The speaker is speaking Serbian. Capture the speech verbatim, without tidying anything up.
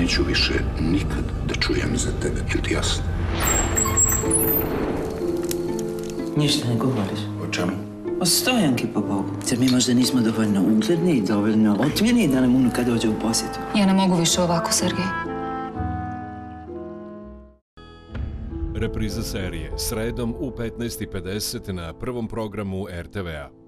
neću više nikad da čujem za tebe. Jel ti jasno? Ništa ne govoriš. O čemu? O Stojanki, po Bogu. Zar mi možda nismo dovoljno ugledni i dovoljno otmjeni da nam unuka dođe u posjetu? Ja ne mogu više ovako, Sergej. Repriza serije sredom u petnaest i pedeset na prvom programu er te vea.